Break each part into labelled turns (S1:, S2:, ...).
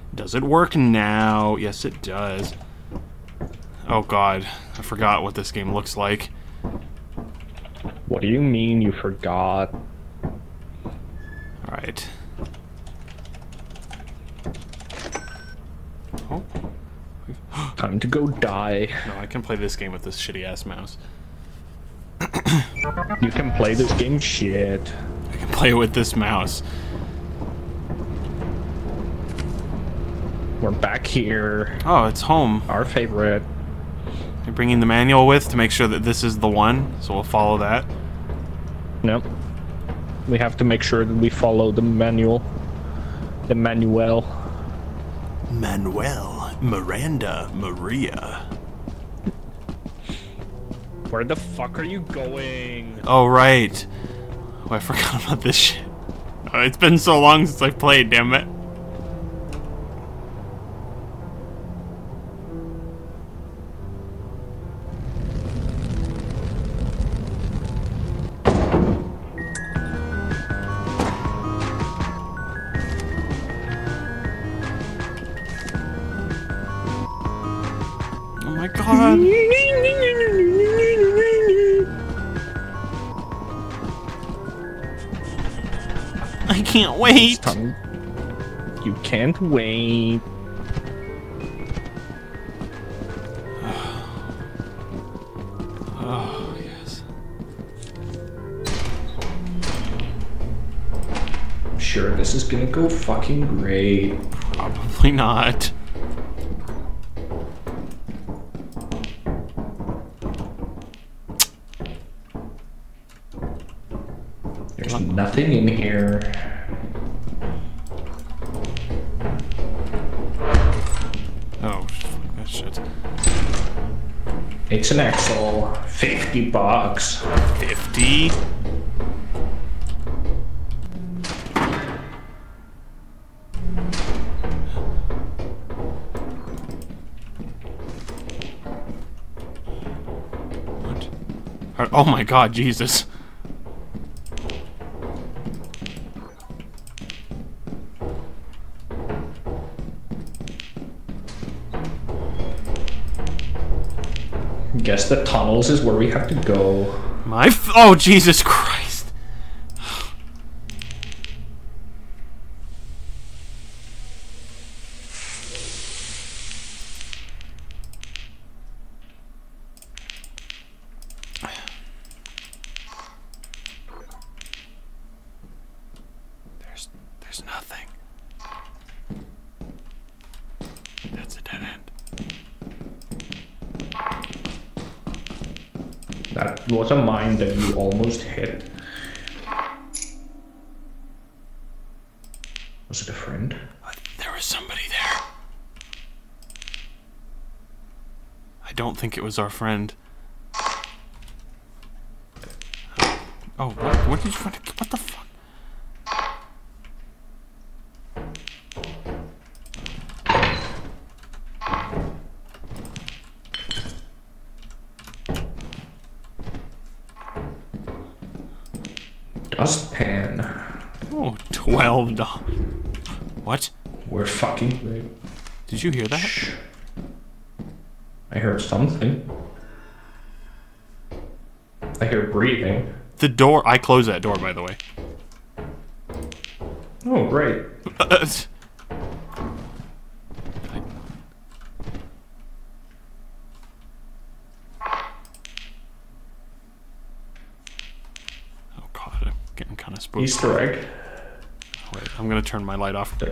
S1: Does it work now? Yes, it does. Oh god, I forgot what this game looks like.
S2: What do you mean you forgot?
S1: Alright. Oh.
S2: Time to go die.
S1: No, I can play this game with this shitty ass mouse.
S2: You can play this game shit.
S1: I can play it with this mouse.
S2: We're back here.
S1: Oh, it's home.
S2: Our favorite.
S1: You're bringing the manual with to make sure that this is the one, so we'll follow that.
S2: Nope. We have to make sure that we follow the manual. The manual.
S1: Manuel, Miranda, Maria.
S2: Where the fuck are you going?
S1: Oh, right. Oh, I forgot about this shit. Oh, it's been so long since I've played, damn it. Oh my god. I can't wait.
S2: You can't wait.
S1: Oh, yes.
S2: I'm sure this is gonna go fucking great.
S1: Probably not.
S2: There's nothing in here.
S1: Oh, fuck that shit.
S2: It's an Excel. $50.
S1: 50? What? Oh my god, Jesus.
S2: Guess the tunnels is where we have to go.
S1: Oh, Jesus Christ. There's nothing. That's a dead end.
S2: That was a mine that you almost hit. Was it a friend?
S1: There was somebody there. I don't think it was our friend. Oh, what did you find? What the fuck?
S2: Dustpan.
S1: Oh, $12. What?
S2: We're fucking great.
S1: Did you hear that?
S2: Shh. I heard something. I hear breathing.
S1: The door. I closed that door, by the way.
S2: Oh, great.
S1: Getting kind of spooky.
S2: Easter egg.
S1: Wait, I'm gonna turn my light off.
S2: There.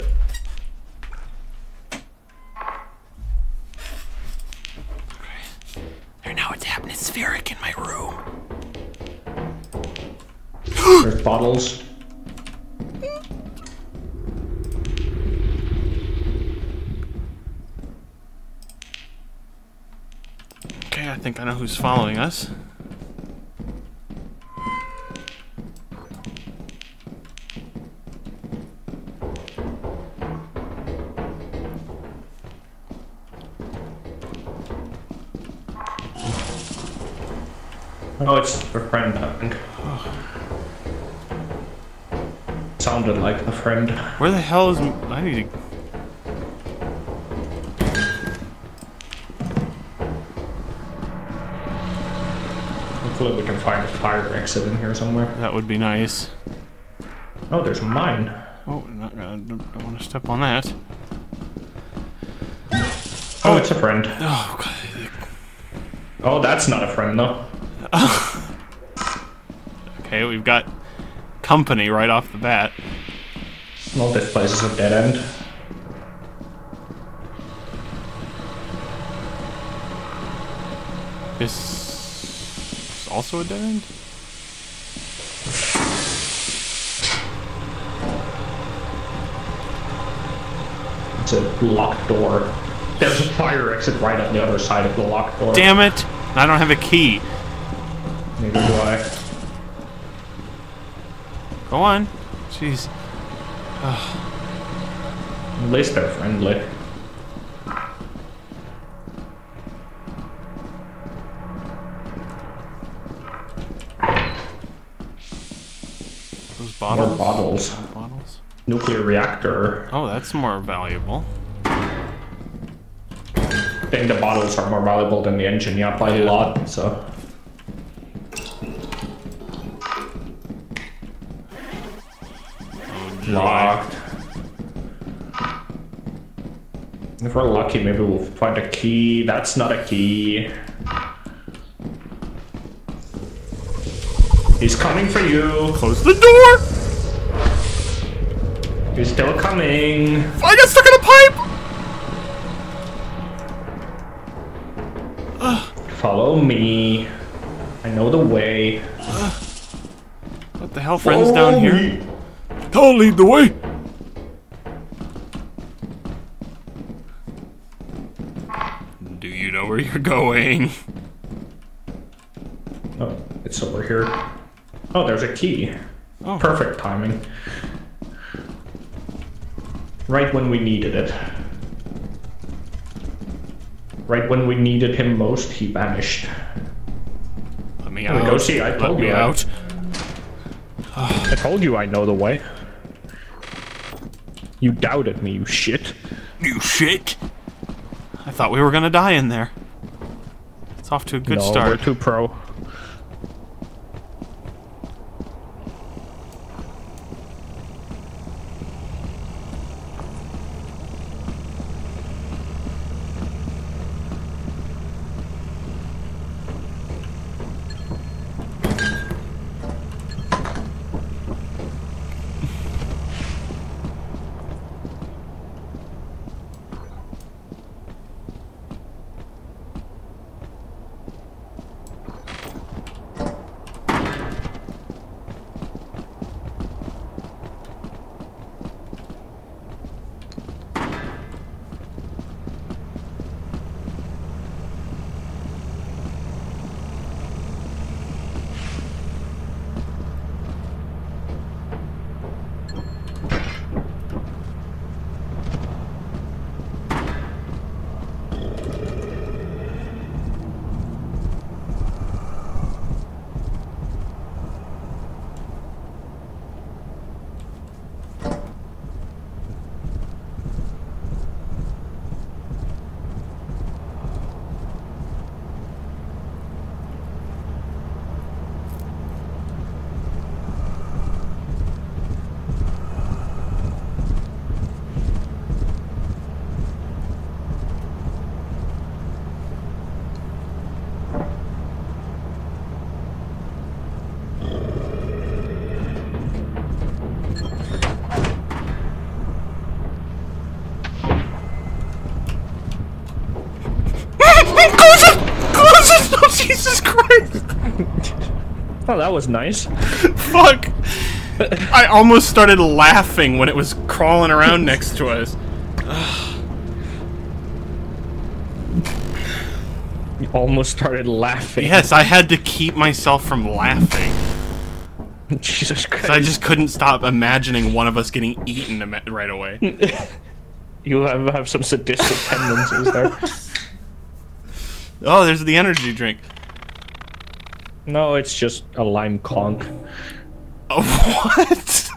S1: Okay. There now it's atmospheric in my room.
S2: There's bottles.
S1: Okay, I think I know who's following us.
S2: Oh, it's a friend, I think. Sounded like a friend.
S1: Where the hell is... I need to...
S2: Hopefully we can find a fire exit in here somewhere.
S1: That would be nice.
S2: Oh, there's a mine.
S1: Oh, don't want to step on that.
S2: Oh, it's a friend.
S1: Oh, God.
S2: Oh, that's not a friend, though.
S1: Okay, we've got company right off the bat.
S2: Well, this place is a dead end.
S1: This is also a dead end?
S2: It's a locked door. There's a fire exit right on the other side of the locked door.
S1: Damn it! I don't have a key.
S2: Neither do I.
S1: Go on. Jeez.
S2: At least they're friendly.
S1: Those bottles?
S2: More bottles.
S1: Bottles?
S2: Nuclear reactor.
S1: Oh, that's more valuable.
S2: I think the bottles are more valuable than the engine, yeah, by a lot, so. Locked. If we're lucky, maybe we'll find a key. That's not a key. He's coming for you.
S1: Close the door!
S2: He's still coming.
S1: I got stuck in a pipe!
S2: Follow me. I know the way.
S1: What the hell, friends down here? I'll lead the way! Do you know where you're going?
S2: Oh, it's over here. Oh, there's a key.
S1: Oh.
S2: Perfect timing. Right when we needed it. Right when we needed him most, he vanished.
S1: Let me out.
S2: Go see, I told you.
S1: Out.
S2: I told you I know the way. You doubted me, you shit.
S1: You shit! I thought we were gonna die in there. It's off to a good start.
S2: We're too pro.
S1: Jesus Christ!
S2: Oh, that was nice.
S1: Fuck! I almost started laughing when it was crawling around next to us.
S2: You almost started laughing.
S1: Yes, I had to keep myself from laughing.
S2: Jesus Christ.
S1: I just couldn't stop imagining one of us getting eaten right away.
S2: You have some sadistic tendencies there.
S1: Oh, there's the energy drink.
S2: No, it's just a lime conch.
S1: Oh, what?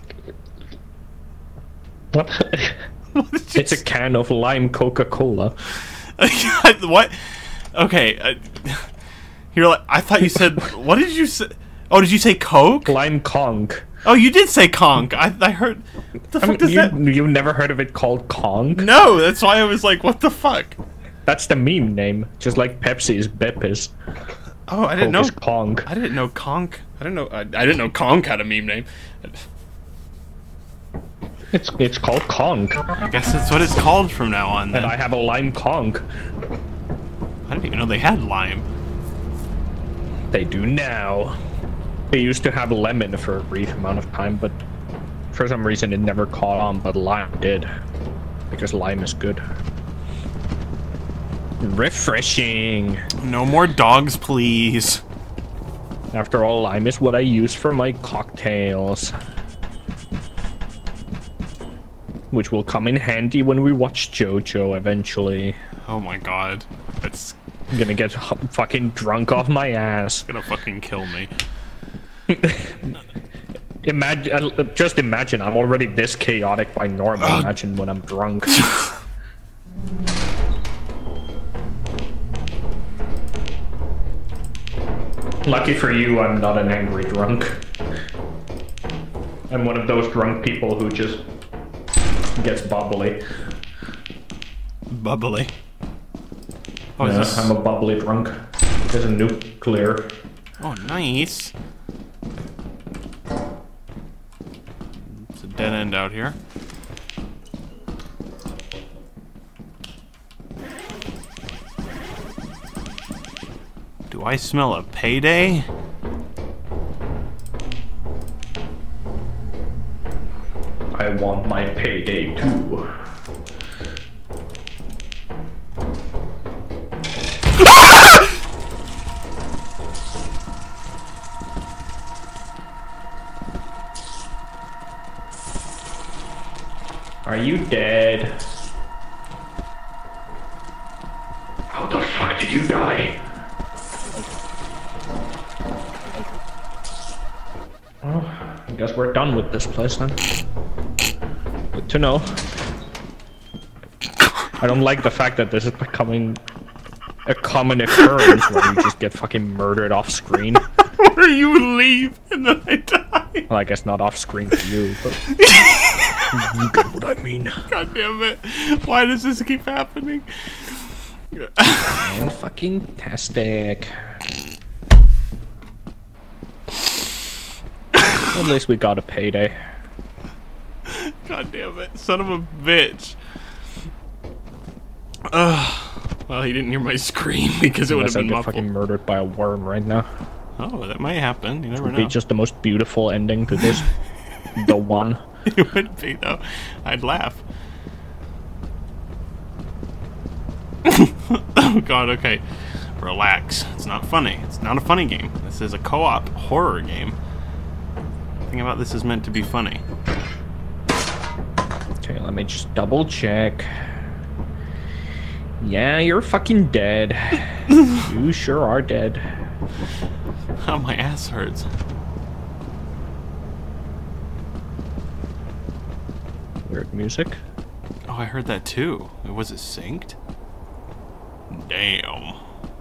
S2: What? It's a can of lime Coca-Cola.
S1: What? Okay. You're like, I thought you said, what did you say? Oh, did you say Coke?
S2: Lime conch.
S1: Oh, you did say conch. I heard. What the fuck does that?
S2: You've never heard of it called conch?
S1: No, that's why I was like, what the fuck?
S2: That's the meme name. Just like Pepsi is Beppis.
S1: Oh, I didn't know.
S2: Conch.
S1: I didn't know conch. I didn't know conch had a meme name.
S2: It's called conch.
S1: I guess that's what it's called from now on. Then.
S2: And I have a lime conch.
S1: I didn't even know they had lime.
S2: They do now. They used to have lemon for a brief amount of time, but for some reason it never caught on, but lime did. Because lime is good. Refreshing.
S1: No more dogs, please.
S2: After all, lime is what I use for my cocktails. Which will come in handy when we watch JoJo eventually.
S1: Oh my god. That's...
S2: I'm gonna get fucking drunk off my ass.
S1: Gonna fucking kill me.
S2: Just imagine, I'm already this chaotic by normal. Imagine when I'm drunk. Lucky for you, I'm not an angry drunk. I'm one of those drunk people who just gets bubbly.
S1: Bubbly? Oh,
S2: yeah, I'm a bubbly drunk. There's a nuclear.
S1: Oh, nice. It's a dead end out here. Do I smell a payday?
S2: I want my payday too. Are you dead? How the fuck did you die? Well, I guess we're done with this place then. Good to know. I don't like the fact that this is becoming a common occurrence where you just get fucking murdered off screen.
S1: Or you leave and then I die.
S2: Well, I guess not off screen for you, but you get what I mean.
S1: God damn it. Why does this keep happening?
S2: And fucking tastic. At least we got a payday.
S1: God damn it. Son of a bitch. Well, he didn't hear my scream because it would have been muffled.
S2: Fucking murdered by a worm right now.
S1: Oh, that might happen. You never know.
S2: It'd be just the most beautiful ending to this. The one.
S1: It would be, though. I'd laugh. Oh god, okay. Relax. It's not funny. It's not a funny game. This is a co-op horror game. Nothing about this is meant to be funny.
S2: Okay, let me just double check. Yeah, you're fucking dead. You sure are dead.
S1: Oh, my ass hurts.
S2: Weird music.
S1: Oh, I heard that too. Was it synced? Damn.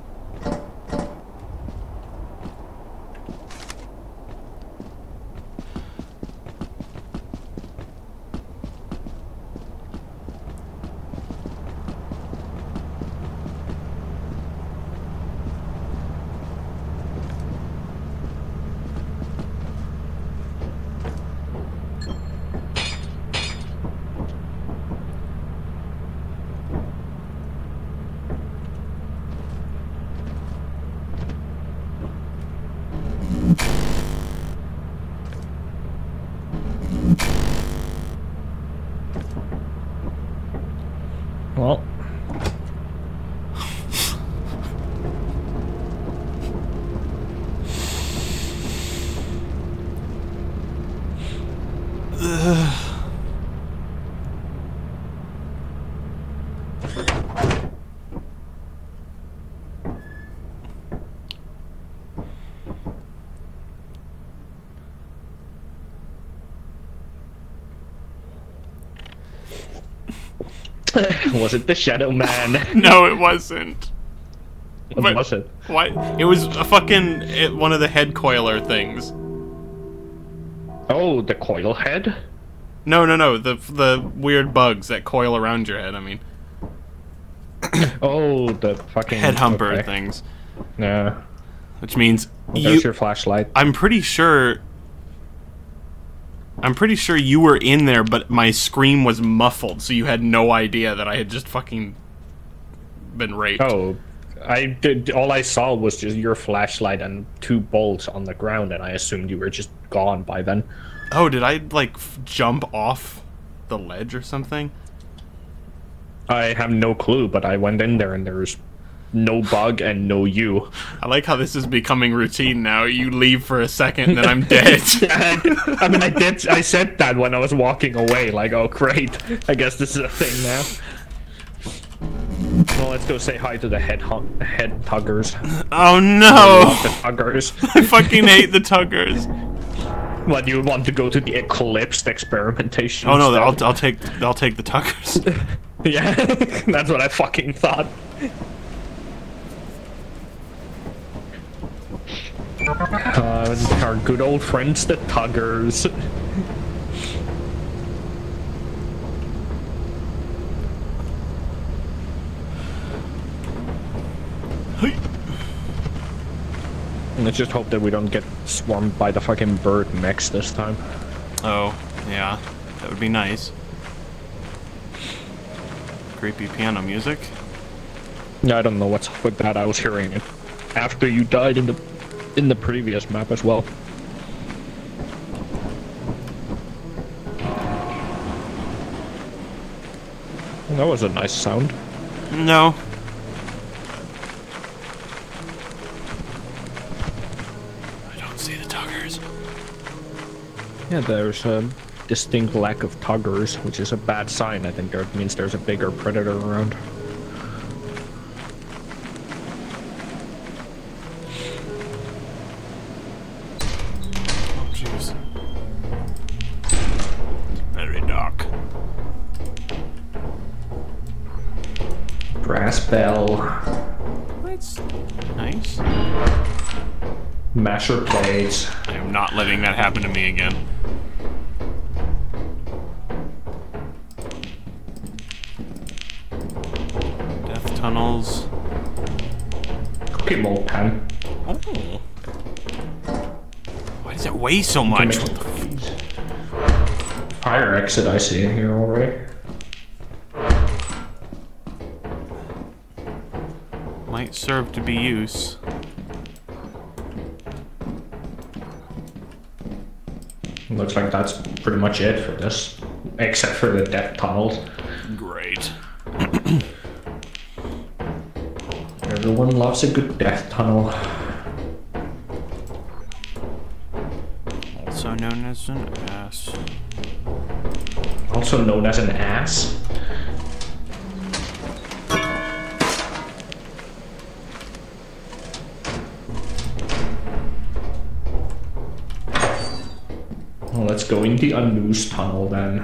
S2: Well. Was it the Shadow Man?
S1: No, it wasn't.
S2: What was it?
S1: Why? It was a fucking one of the head coiler things.
S2: Oh, the coil head?
S1: No, no, no. The weird bugs that coil around your head. I mean,
S2: Oh, the fucking
S1: head humper
S2: okay.
S1: things.
S2: Yeah.
S1: Which means
S2: There's your flashlight.
S1: I'm pretty sure you were in there, but my scream was muffled, so you had no idea that I had just fucking been raped.
S2: Oh, I did. All I saw was just your flashlight and 2 bolts on the ground, and I assumed you were just gone by then.
S1: Oh, did I like jump off the ledge or something?
S2: I have no clue, but I went in there and there was no bug and no you.
S1: I like how this is becoming routine now. You leave for a second, then I'm dead.
S2: I mean, I said that when I was walking away. Like, oh great, I guess this is a thing now. Well, let's go say hi to the head tuggers.
S1: Oh no!
S2: The tuggers.
S1: I fucking hate the tuggers.
S2: What, you want to go to the eclipsed experimentation?
S1: Oh no, I'll take the tuggers.
S2: Yeah, that's what I fucking thought. Our good old friends, the tuggers. Let's just hope that we don't get swarmed by the fucking bird mechs this time.
S1: Oh, yeah. That would be nice. Creepy piano music.
S2: Yeah, I don't know what's up with that. I was hearing it after you died in the previous map as well. That was a nice sound.
S1: No. I don't see the tuggers.
S2: Yeah, there's a distinct lack of tuggers, which is a bad sign. I think that means there's a bigger predator around.
S1: Oh, jeez. It's very dark.
S2: Brass bell.
S1: That's nice.
S2: Masher plates.
S1: I am not letting that happen to me again. Death tunnels.
S2: Cookie mold pen.
S1: Oh. Why does it weigh so much?
S2: Fire exit I see in here already.
S1: Might serve to be use.
S2: Looks like that's pretty much it for this, except for the death tunnels.
S1: Great.
S2: Everyone loves a good death tunnel.
S1: Also known as an ass.
S2: Also known as an ass. Well, let's go in the unused tunnel then.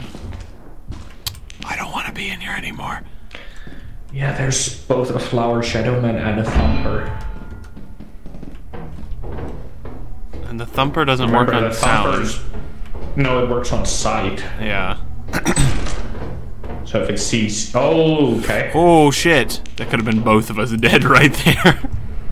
S1: I don't want to be in here anymore.
S2: Yeah, there's both a flower shadowman and a thumper.
S1: And the thumper doesn't
S2: Remember,
S1: work on
S2: the
S1: sound.
S2: No, it works on sight.
S1: Yeah.
S2: So if it sees... Oh, okay.
S1: Oh shit. That could have been both of us dead right there.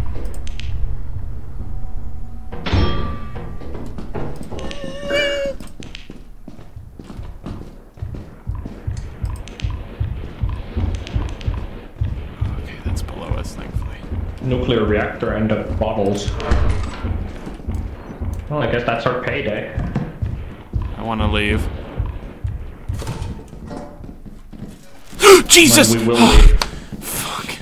S1: Okay, that's below us, thankfully.
S2: Nuclear reactor and the bottles. Well, I guess that's our payday.
S1: I want to leave. Jesus!
S2: Well, we will leave.
S1: Fuck.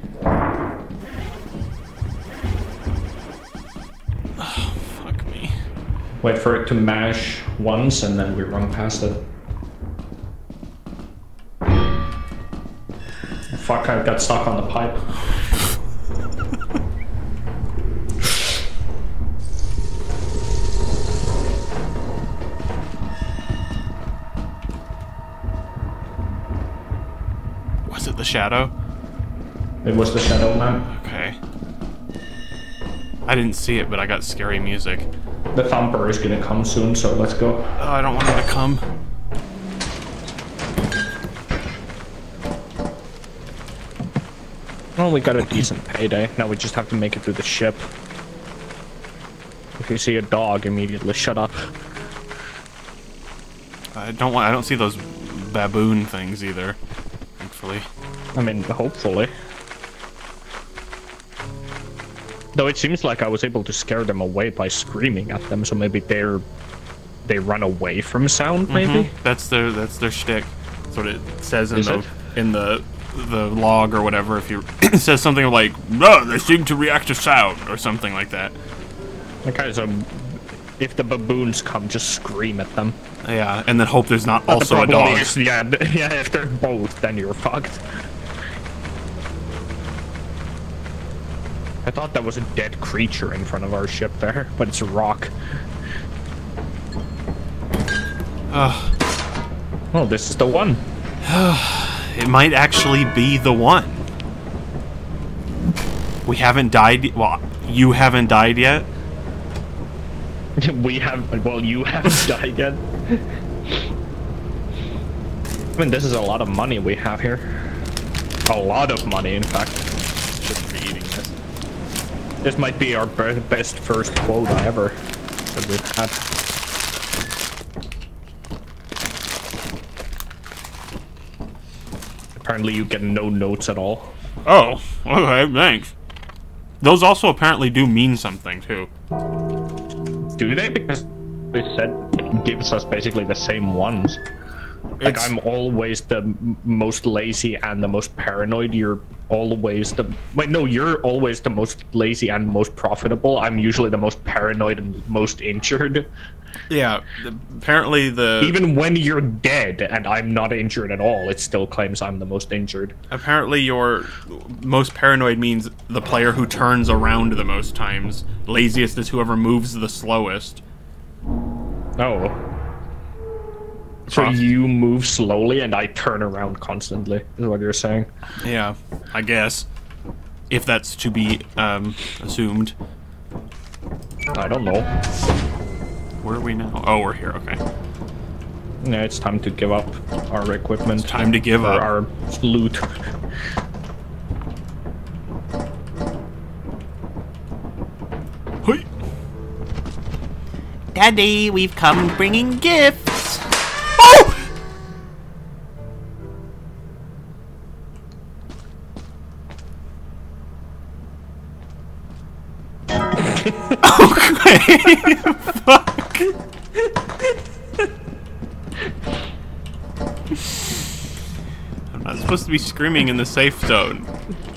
S1: Oh, fuck me.
S2: Wait for it to mash once and then we run past it. Fuck, I got stuck on the pipe.
S1: Was it the shadow?
S2: It was the Shadow Man.
S1: Okay. I didn't see it, but I got scary music.
S2: The Thumper is gonna come soon, so let's go.
S1: Oh, I don't want him to come.
S2: Well, we got a decent payday. Now we just have to make it through the ship. If you see a dog, immediately shut up.
S1: I don't see those baboon things either, thankfully.
S2: I mean, hopefully. Though it seems like I was able to scare them away by screaming at them, so maybe they run away from sound, maybe?
S1: That's their shtick. That's what it says in the log or whatever. If you it says something like, "No, they seem to react to sound," or something like that.
S2: Okay, so if the baboons come, just scream at them.
S1: Yeah, and then hope there's not also a dog.
S2: Yeah, if they're both, then you're fucked. I thought that was a dead creature in front of our ship there, but it's a rock. Oh, this is the one.
S1: It might actually be the one. We haven't died. Well, you haven't died yet.
S2: We have. Well, you haven't died yet. I mean, this is a lot of money we have here. A lot of money, in fact. Shouldn't be eating this. This might be our best first quota ever that we've had. Apparently, you get no notes at all.
S1: Oh, okay, thanks. Those also apparently do mean something too.
S2: Do they? Because they said it gives us basically the same ones. Like, I'm always the most lazy and the most paranoid. You're always the... Wait, no, you're always the most lazy and most profitable. I'm usually the most paranoid and most injured.
S1: Yeah, apparently the...
S2: Even when you're dead and I'm not injured at all, it still claims I'm the most injured.
S1: Apparently your most paranoid means the player who turns around the most times. Laziest is whoever moves the slowest.
S2: Oh. So you move slowly and I turn around constantly, is what you're saying?
S1: Yeah, I guess. If that's to be assumed.
S2: I don't know.
S1: Where are we now? Oh, we're here, okay.
S2: Yeah, it's time to give up our equipment.
S1: It's time to give up.
S2: Our loot.
S1: Hey.
S3: Daddy, we've come bringing gifts.
S1: Oh! Okay. Fuck. I'm not supposed to be screaming in the safe zone.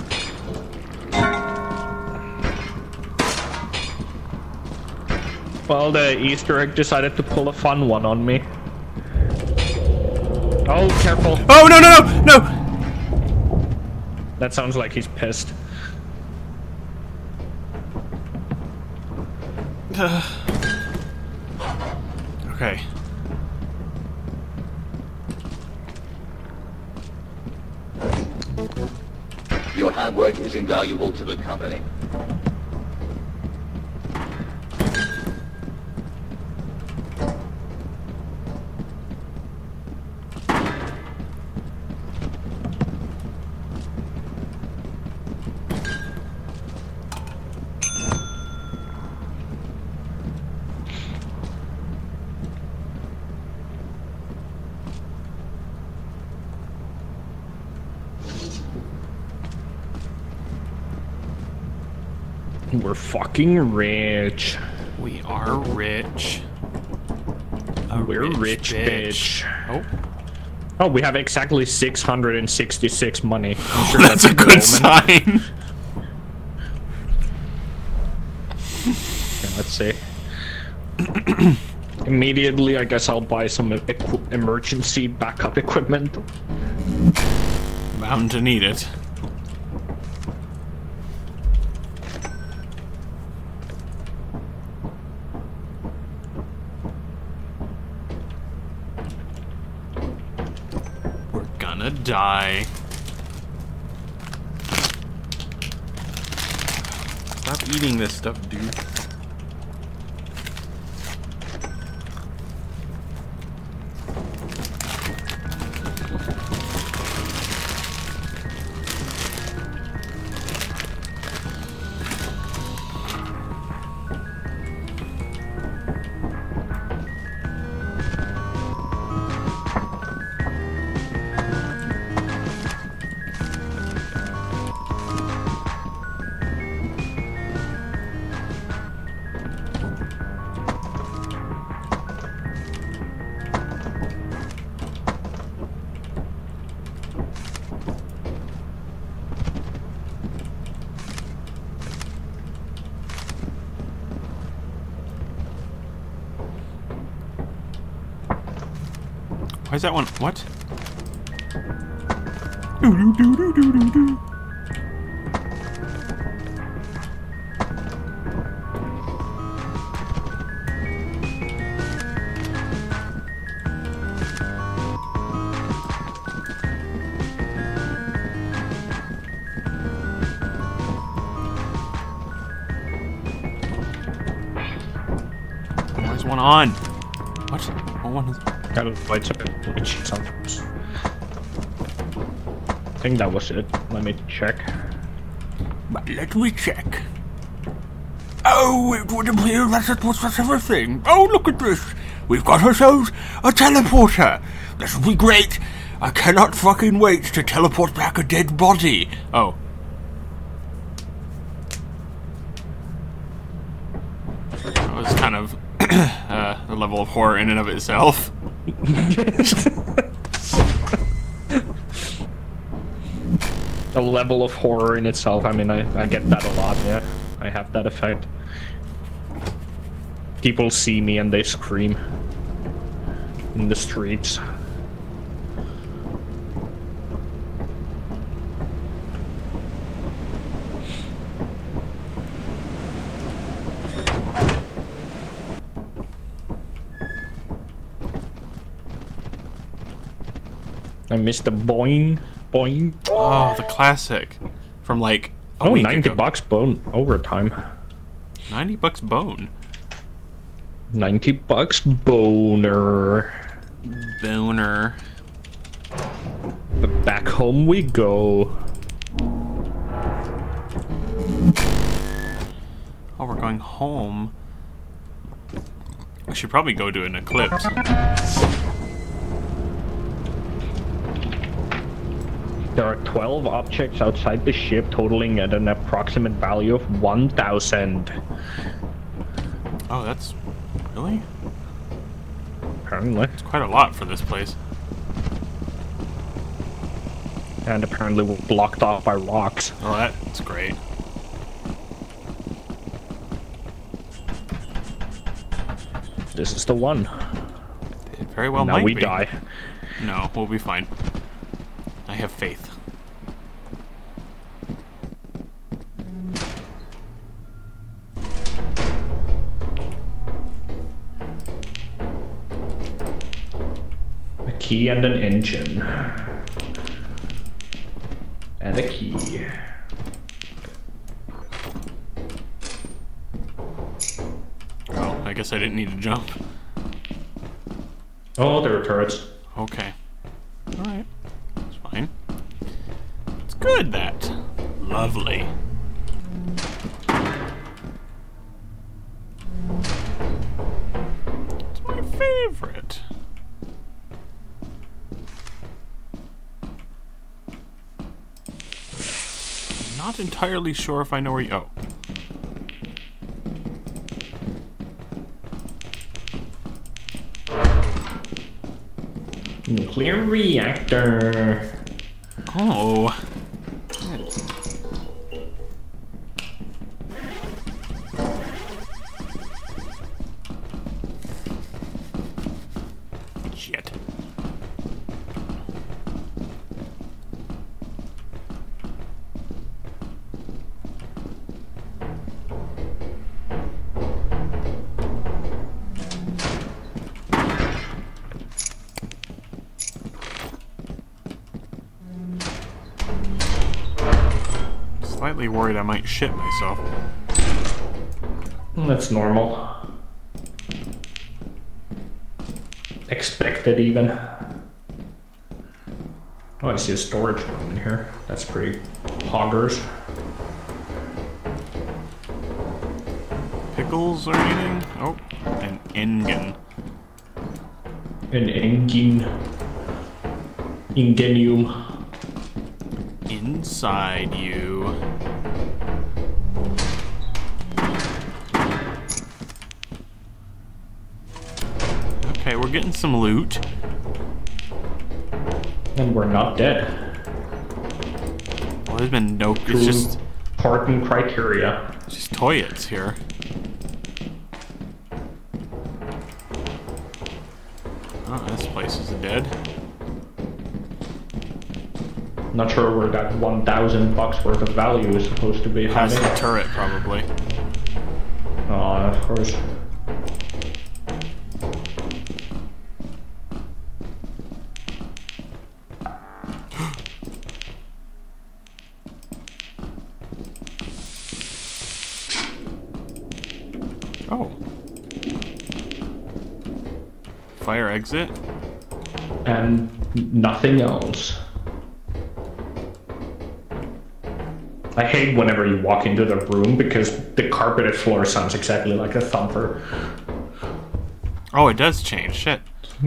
S2: Well, the Easter egg decided to pull a fun one on me. Oh, careful.
S1: Oh, no, no, no, no!
S2: That sounds like he's pissed.
S1: Okay.
S4: Your hard work is invaluable to the company.
S2: We're fucking rich.
S1: We are rich.
S2: We're rich, bitch.
S1: Oh.
S2: Oh, we have exactly 666 money. I'm sure
S1: That's a good
S2: omen.
S1: sign.
S2: Okay, let's see. Immediately, I guess I'll buy some emergency backup equipment.
S1: Bound to need it. We're gonna die. Stop eating this stuff, dude. Why is that one? What? Why is one on? What? What one is?
S2: Got a white sometimes. I think that was it. Let me check.
S1: But let me check. Oh, it would appear that it was such a thing. Oh, look at this. We've got ourselves a teleporter. This will be great. I cannot fucking wait to teleport back a dead body. Oh. That was kind of a level of horror in and of itself.
S2: A level of horror in itself. I mean, I get that a lot, yeah. I have that effect. People see me and they scream in the streets. I missed the boing, boing.
S1: Oh, the classic. From like a
S2: Oh,
S1: week
S2: 90
S1: ago.
S2: bucks bone overtime.
S1: 90 bucks bone.
S2: 90 bucks boner.
S1: Boner.
S2: But back home we go.
S1: Oh, we're going home. We should probably go to an eclipse.
S2: There are 12 objects outside the ship totaling at an approximate value of 1,000.
S1: Oh, that's... really?
S2: Apparently.
S1: It's quite a lot for this place.
S2: And apparently we're blocked off by rocks.
S1: Oh, that's great.
S2: This is the one.
S1: It very well
S2: Now
S1: might
S2: we
S1: be.
S2: die.
S1: No, we'll be fine. I have faith.
S2: A key and an engine. And a key.
S1: Well, I guess I didn't need to jump.
S2: Oh, there are turrets.
S1: Okay. Alright. That's fine. It's good, that. Lovely. It's my favorite. Not entirely sure if I know where you... Oh.
S2: Nuclear reactor.
S1: Oh. Shit. Slightly worried I might shit myself.
S2: That's normal. Expected even. Oh, I see a storage room in here. That's pretty hoggers.
S1: Pickles or anything? Oh, an engine.
S2: An engine. Ingenium.
S1: Inside you. Okay, we're getting some loot.
S2: And we're not dead.
S1: Well, there's been no. It's just
S2: important criteria.
S1: It's just toilets here. Oh, this place is dead.
S2: Not sure where that 1,000 bucks worth of value is supposed to be.
S1: Past the turret, probably.
S2: Oh, of course.
S1: Oh. Fire exit.
S2: And nothing else. I hate whenever you walk into the room because the carpeted floor sounds exactly like a thumper.
S1: Oh, it does change. Shit.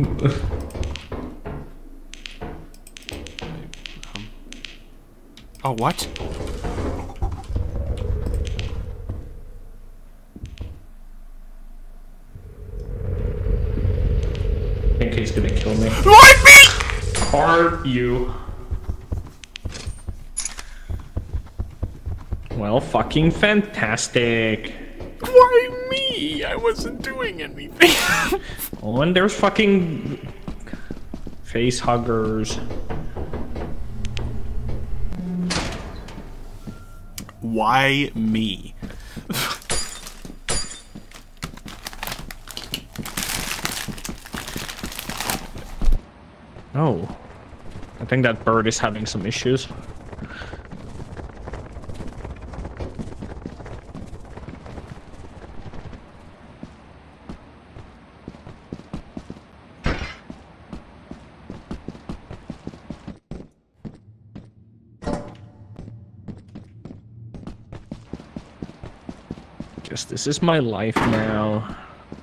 S1: Oh, what?
S2: I think he's gonna kill me.
S1: Like me!
S2: Are you? Well, fucking fantastic.
S1: Why me? I wasn't doing anything.
S2: Oh, and there's fucking face huggers.
S1: Why me?
S2: Oh. I think that bird is having some issues. Guess this is my life now.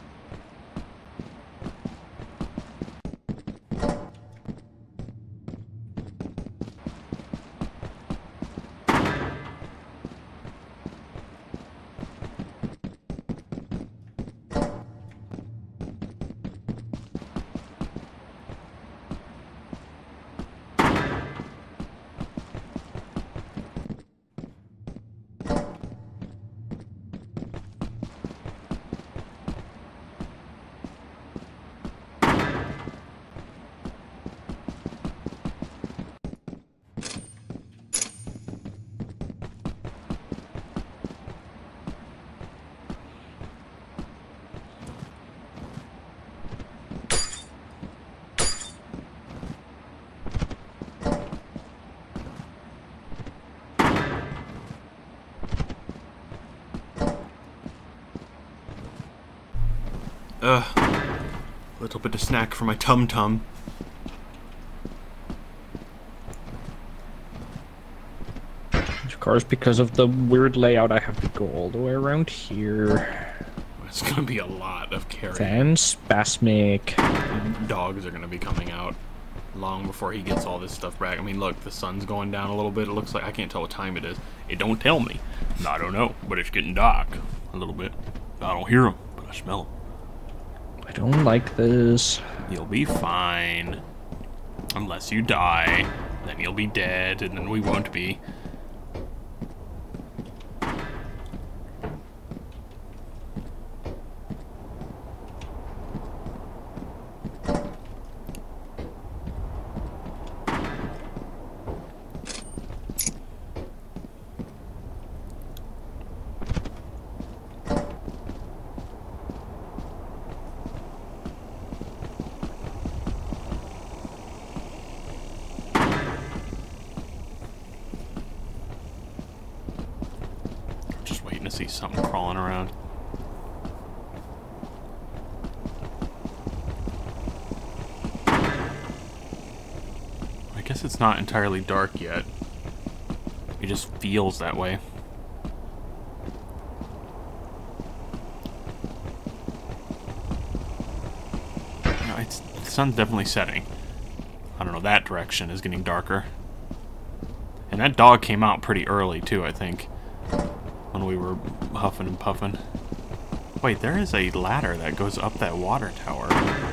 S1: A little bit of snack for my tum-tum.
S2: Of course, because of the weird layout, I have to go all the way around here.
S1: It's gonna be a lot of carrying.
S2: Then spasmic.
S1: Dogs are gonna be coming out long before he gets all this stuff back. I mean, look, the sun's going down a little bit. It looks like I can't tell what time it is. It don't tell me. I don't know, but it's getting dark a little bit. I don't hear them, but I smell them.
S2: I don't like this.
S1: You'll be fine. Unless you die. Then you'll be dead, and then we won't be. See something crawling around. guess it's not entirely dark yet. It just feels that way. No, the sun's definitely setting. I don't know, that direction is getting darker. And that dog came out pretty early, too, I think. When we were huffing and puffing. Wait, there is a ladder that goes up that water tower.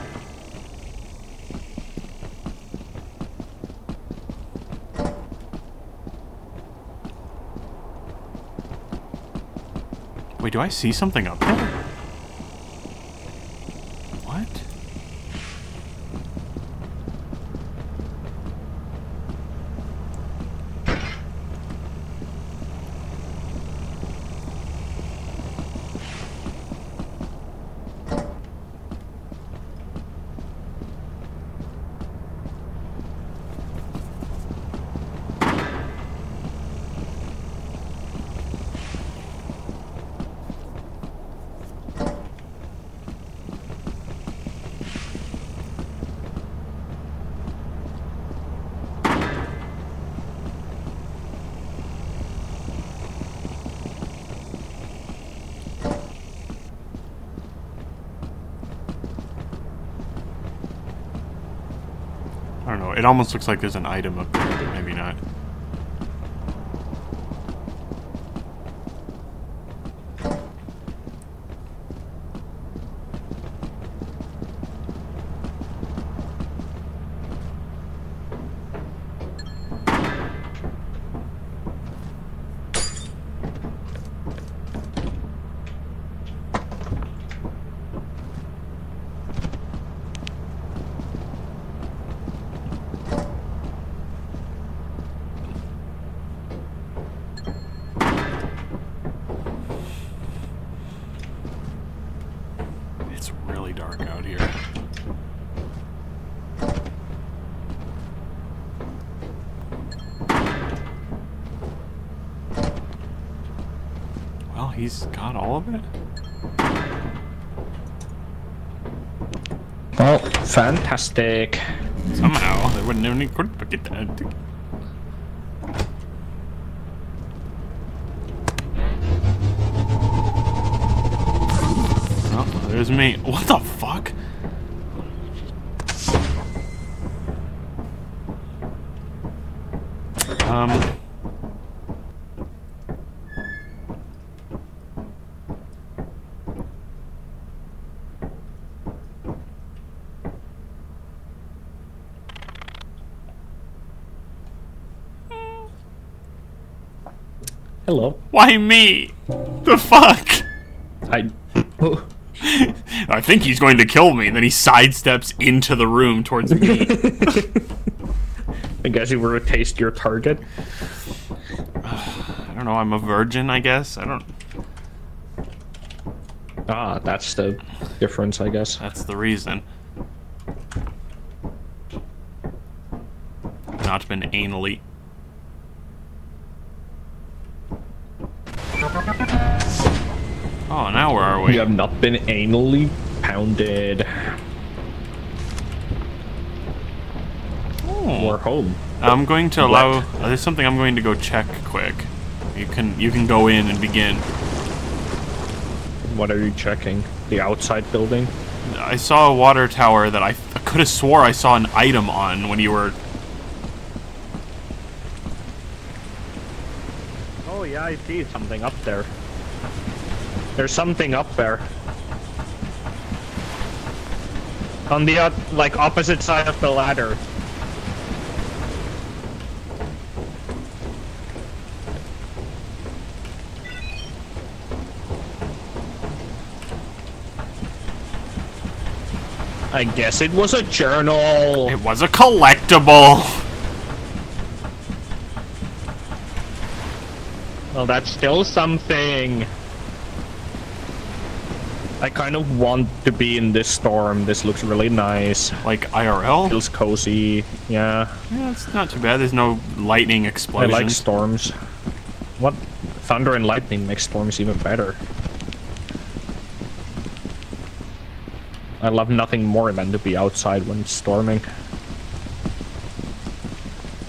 S1: Wait, do I see something up there? What? I don't know, it almost looks like there's an item up there, but maybe not. It's really dark out here. Well, he's got all of it.
S2: Well, fantastic.
S1: Somehow, they wouldn't even get that. Oh, there's me. What the fuck?
S2: Hello.
S1: Why me? The fuck?
S2: I
S1: I think he's going to kill me, and then he sidesteps into the room towards me.
S2: I guess you were to taste your target.
S1: I don't know, I'm a virgin, I guess. I don't...
S2: Ah, that's the difference, I guess.
S1: That's the reason. Not been anally... Oh, now where are we?
S2: You have not been anally pounded.
S1: Oh.
S2: We're home.
S1: I'm going to allow... there's something I'm going to go check quick. You can go in and begin.
S2: What are you checking? The outside building?
S1: I saw a water tower that I could have swore I saw an item on when you were...
S2: Oh yeah, I see something up there. There's something up there. On the like opposite side of the ladder. I guess it was a journal.
S1: It was a collectible.
S2: Well, that's still something. I kind of want to be in this storm. This looks really nice.
S1: Like IRL?
S2: Feels cozy. Yeah.
S1: Yeah, it's not too bad. There's no lightning explosions.
S2: I like storms. What? Thunder and lightning makes storms even better. I love nothing more than to be outside when it's storming.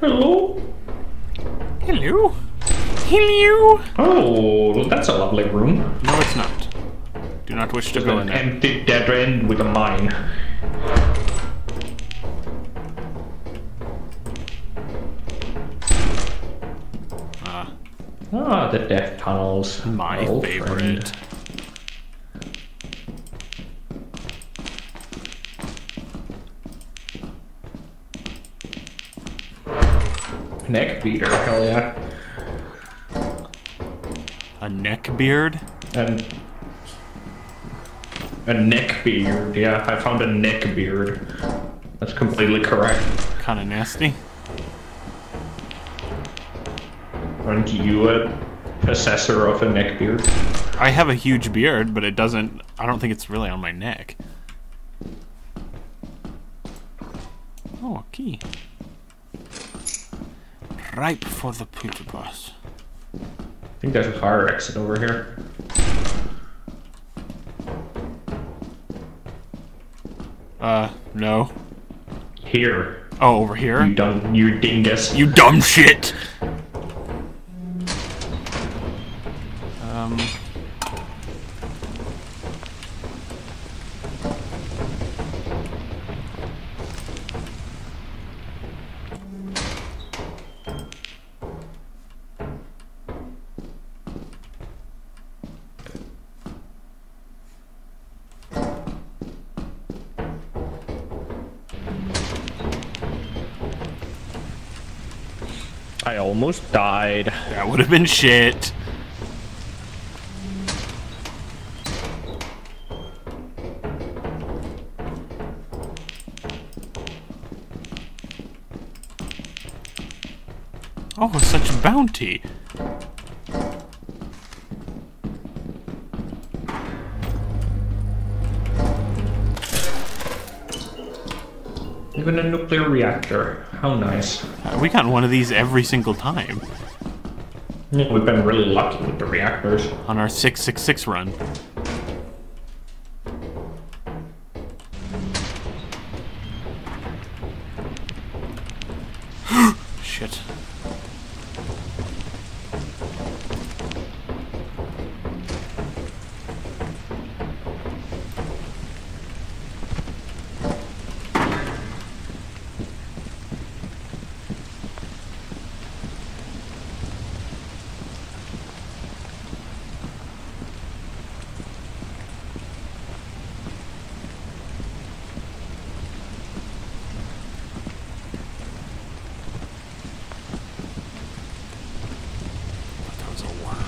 S2: hello.
S3: Hello. Hello.
S2: Oh, that's a lovely room.
S3: No, it's not. Do not wish to
S2: Just
S3: go
S2: an
S3: in there.
S2: empty dead end with a mine. Ah, the death tunnels.
S3: My
S2: Our old
S3: favorite.
S2: friend. Neck beater, hell yeah.
S3: A neck beard?
S2: And a neck beard, yeah, I found a neck beard. That's completely correct.
S3: Kind of nasty.
S2: Aren't you a possessor of a neck beard?
S3: I have a huge beard, but it doesn't... I don't think it's really on my neck. Oh, a key. Ripe for the pewter boss.
S2: I think there's a fire exit over here.
S3: No.
S2: Here.
S3: Oh, over here?
S2: You dingus.
S3: You dumb shit!
S2: I almost died.
S3: That would have been shit. Oh, such a bounty.
S2: Even a nuclear reactor. How nice.
S3: We got one of these every single time
S2: Yeah, we've been really lucky with the reactors.
S3: on our 666 run. Shit. That was a worm.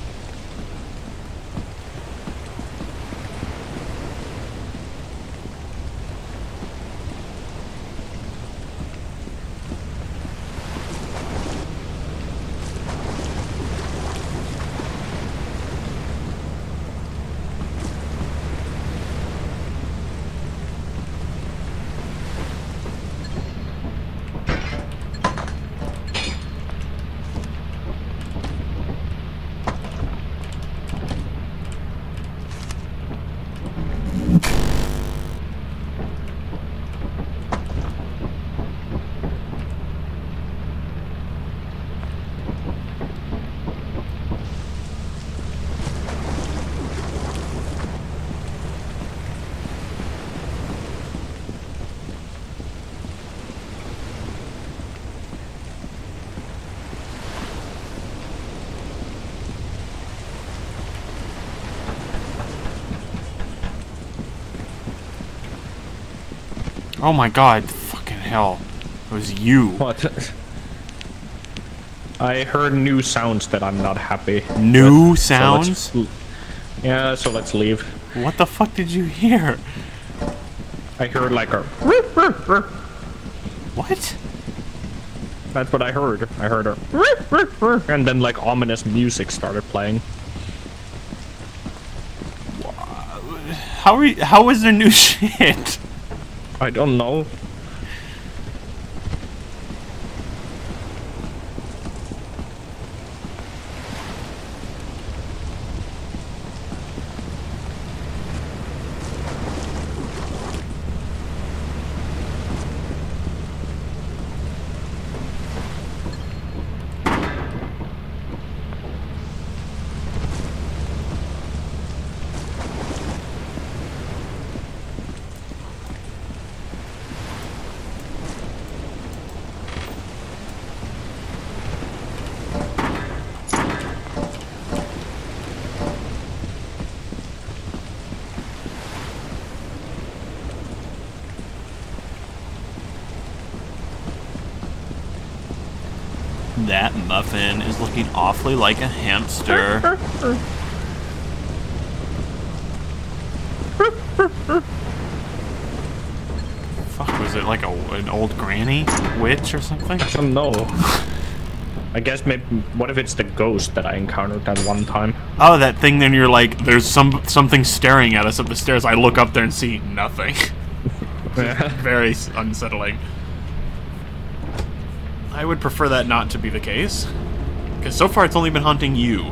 S3: Oh my god, fucking hell. It was you.
S2: What? I heard new sounds that I'm not happy.
S3: New
S2: with,
S3: sounds?
S2: So yeah, so let's leave.
S3: What the fuck did you hear?
S2: I heard like a...
S3: What?
S2: That's what I heard. I heard a... And then like ominous music started playing.
S3: How is there new shit?
S2: I don't know.
S3: That muffin is looking awfully like a hamster. Fuck, was it like an old granny witch or something?
S2: I don't know. I guess maybe, what if it's the ghost that I encountered that one time?
S3: Oh, that thing, then you're like, there's something staring at us up the stairs. I look up there and see nothing. Very unsettling. I would prefer that not to be the case. Because so far it's only been haunting you.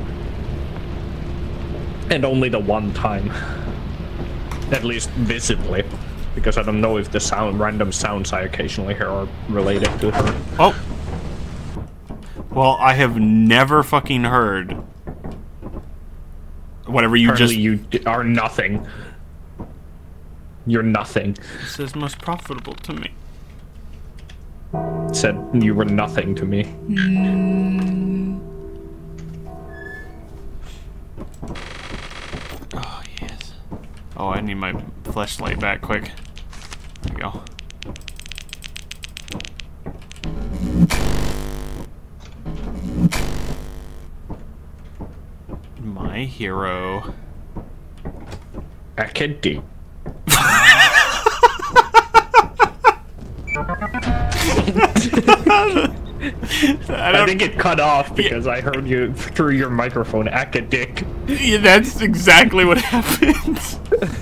S2: And only the one time. At least visibly. Because I don't know if the random sounds I occasionally hear are related to her.
S3: Oh! Well, I have never fucking heard whatever you
S2: Apparently
S3: just...
S2: you are nothing. You're nothing.
S3: This is most profitable to me.
S2: Said you were nothing to me.
S3: Oh, yes. Oh, I need my flashlight back quick. There we go. My hero.
S2: Academe. I think it cut off because I heard you through your microphone, acadic.
S3: Yeah, that's exactly what happens.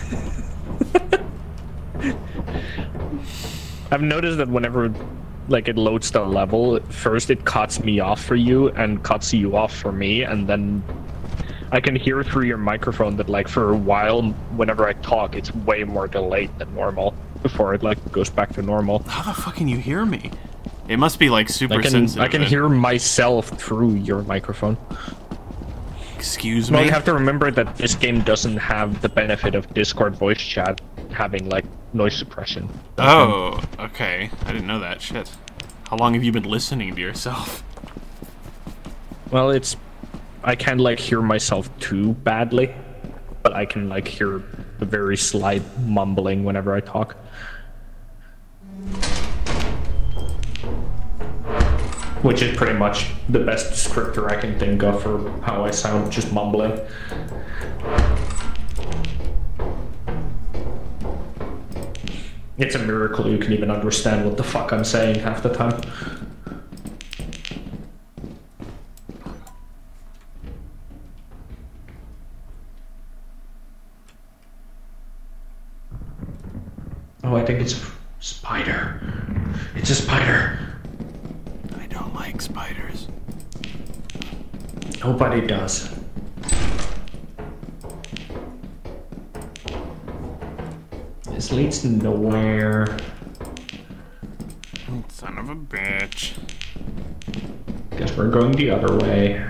S2: I've noticed that whenever like it loads the level, first it cuts me off for you and cuts you off for me, and then I can hear through your microphone that like for a while, whenever I talk, it's way more delayed than normal before it like goes back to normal.
S3: How the fuck can you hear me? It must be like super sensitive.
S2: I can hear myself through your microphone.
S3: Excuse me?
S2: Well, you have to remember that this game doesn't have the benefit of Discord voice chat having like noise suppression.
S3: Oh, okay. I didn't know that. Shit. How long have you been listening to yourself?
S2: Well, I can't like hear myself too badly, but I can like hear the very slight mumbling whenever I talk. Which is pretty much the best descriptor I can think of for how I sound, just mumbling. It's a miracle you can even understand what the fuck I'm saying half the time. Oh, I think it's a spider. It's a spider.
S3: I don't like spiders.
S2: Nobody does. This leads nowhere.
S3: Son of a bitch.
S2: Guess we're going the other way.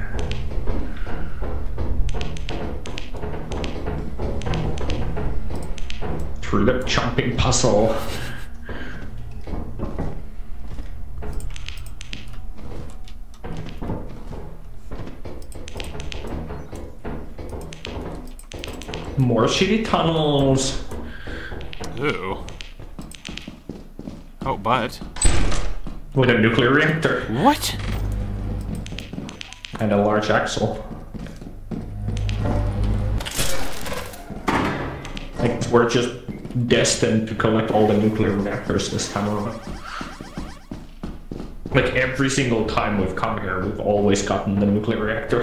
S2: Through the chomping puzzle. More shitty tunnels.
S3: Ooh. Oh, but...
S2: With a nuclear reactor.
S3: What?
S2: And a large axle. Like, we're just destined to collect all the nuclear reactors this time around. Like, every single time we've come here, we've always gotten the nuclear reactor.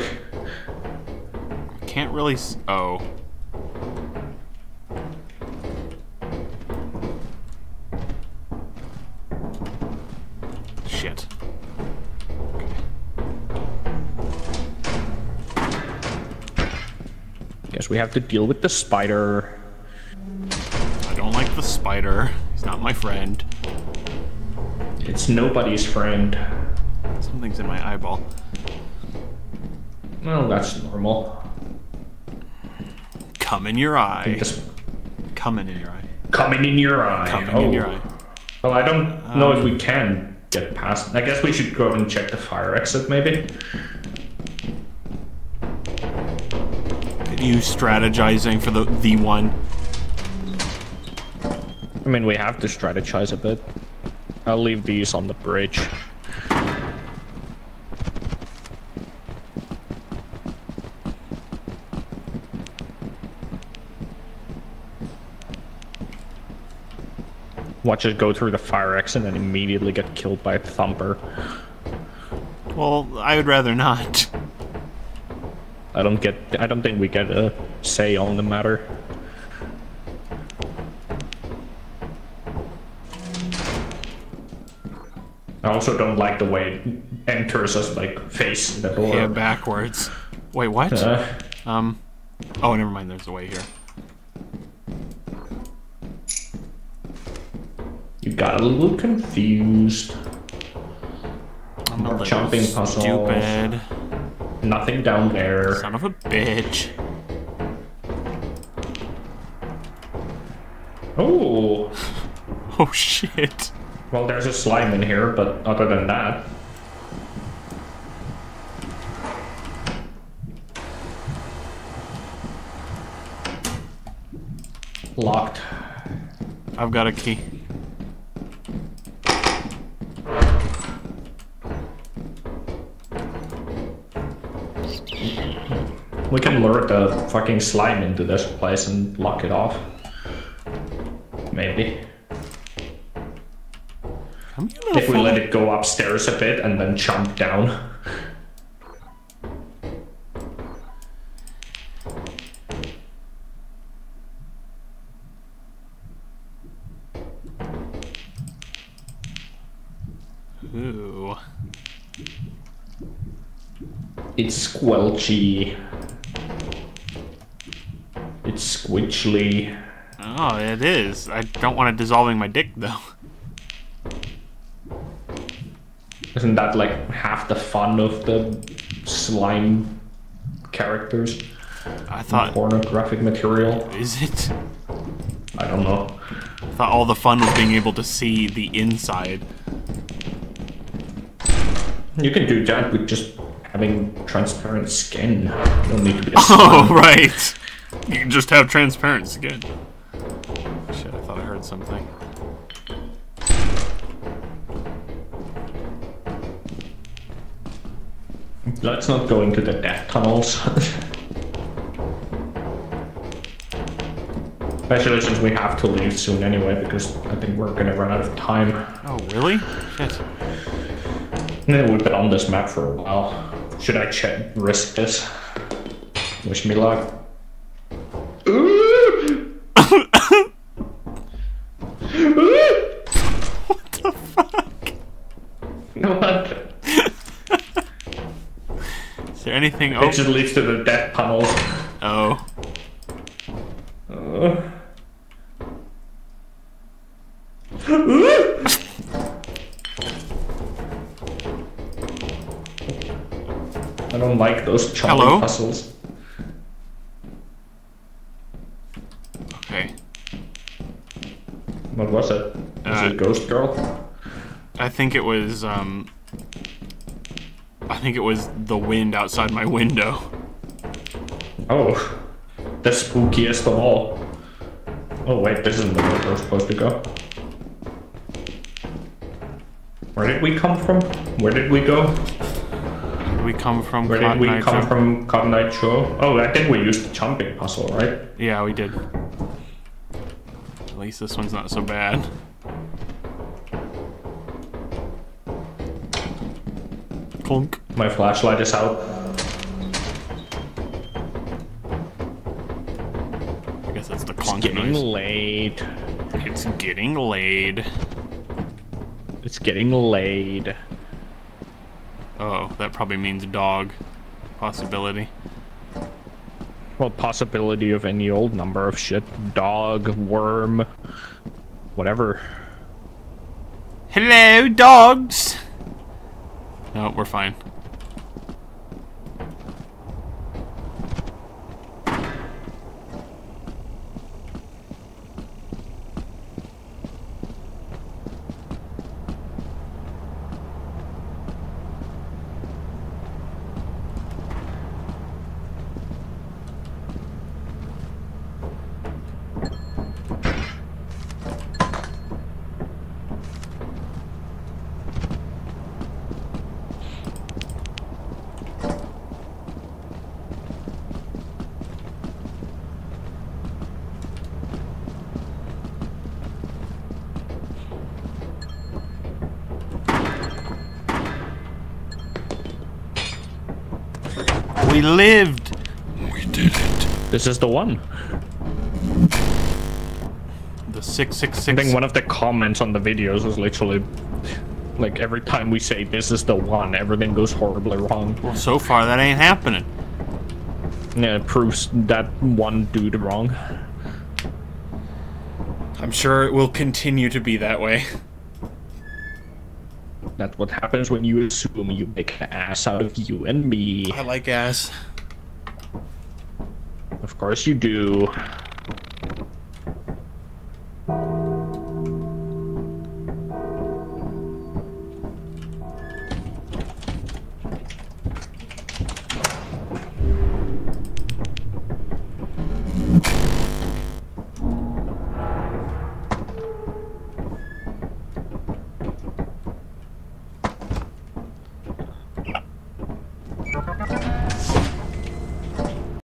S3: Can't really oh. Shit.
S2: Guess we have to deal with the spider.
S3: I don't like the spider. He's not my friend.
S2: It's nobody's friend.
S3: Something's in my eyeball.
S2: Well, that's normal.
S3: Coming in your eye. Coming in your eye.
S2: Coming in your eye.
S3: Coming in your eye.
S2: Well, I don't know if we can get past. I guess we should go and check the fire exit, maybe.
S3: Are you strategizing for the one?
S2: I mean, we have to strategize a bit. I'll leave these on the bridge. Watch it go through the fire exit and then immediately get killed by a thumper.
S3: Well, I would rather not.
S2: I don't think we get a say on the matter. I also don't like the way it enters us like facing the door.
S3: Yeah, backwards. Wait, what? Oh, never mind. There's a way here.
S2: You got a little confused.
S3: I'm a little
S2: Jumping puzzles.
S3: stupid.
S2: Nothing down there.
S3: Son of a bitch.
S2: Oh.
S3: Oh shit.
S2: Well, there's a slime in here, but other than that... Locked.
S3: I've got a key.
S2: We can lure the fucking slime into this place and lock it off. Maybe. If we let it go upstairs a bit and then jump down.
S3: Ooh.
S2: It's squelchy. It's squitchly.
S3: Oh, it is. I don't want it dissolving my dick, though.
S2: Isn't that like half the fun of the slime characters?
S3: I thought...
S2: Pornographic material?
S3: Is it?
S2: I don't know.
S3: I thought all the fun was being able to see the inside.
S2: You can do that with just having transparent skin. You don't need to be a
S3: Oh,
S2: slime.
S3: right! You can just have transparent skin. Shit, I thought I heard something.
S2: Let's not go into the death tunnels. Especially since we have to leave soon anyway, because I think we're gonna run out of time.
S3: Oh, really? Shit.
S2: Yeah, we've been on this map for a while. Should I risk this? Wish me luck.
S3: What the fuck?
S2: What?
S3: Is there anything
S2: It
S3: open?
S2: just leads to the death tunnels.
S3: Oh.
S2: I don't like those chopping
S3: Hello?
S2: puzzles.
S3: Okay.
S2: What was it? Was it Ghost Girl?
S3: I think it was, I think it was the wind outside my window.
S2: Oh, the spookiest of all. Oh wait, this isn't the way we're supposed to go. Where did we come from? Where did we go?
S3: We come from
S2: Where did we come
S3: Cotton
S2: from? Cotton Eye Joe? Oh, I think we used the jumping puzzle, right?
S3: Yeah, we did. At least this one's not so bad. Clunk.
S2: My flashlight is out.
S3: I guess that's the
S2: It's
S3: clunk
S2: getting
S3: noise.
S2: late.
S3: It's getting laid.
S2: It's getting laid.
S3: Oh, that probably means dog. Possibility.
S2: Well, possibility of any old number of shit. Dog, worm, whatever.
S3: Hello, dogs! No, we're fine. We lived.
S1: We did it.
S2: This is the one.
S3: The 666.
S2: I think one of the comments on the videos was literally like, every time we say this is the one, everything goes horribly wrong.
S3: Well, so far that ain't happening.
S2: Yeah, it proves that one dude wrong.
S3: I'm sure it will continue to be that way.
S2: That's what happens when you assume you make an ass out of you and me.
S3: I like ass.
S2: Of course you do.